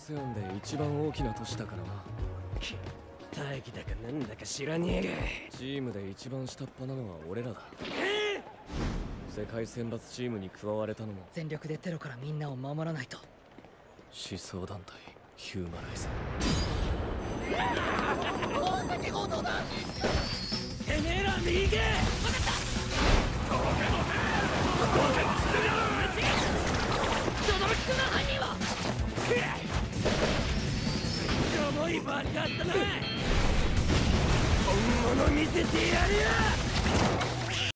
セオンで一番大きな都市だからな。 大義だかなんだか知らねえチームで一番下っ端なのは俺らだ。世界選抜チームに加われたのも全力でテロからみんなを守らないと。 思想団体ヒューマライズ。 大崎強盗だ。 てめえら右行け。分かった。轟くな犯人は。しょぼい爆発だな。本物見せてやるよ。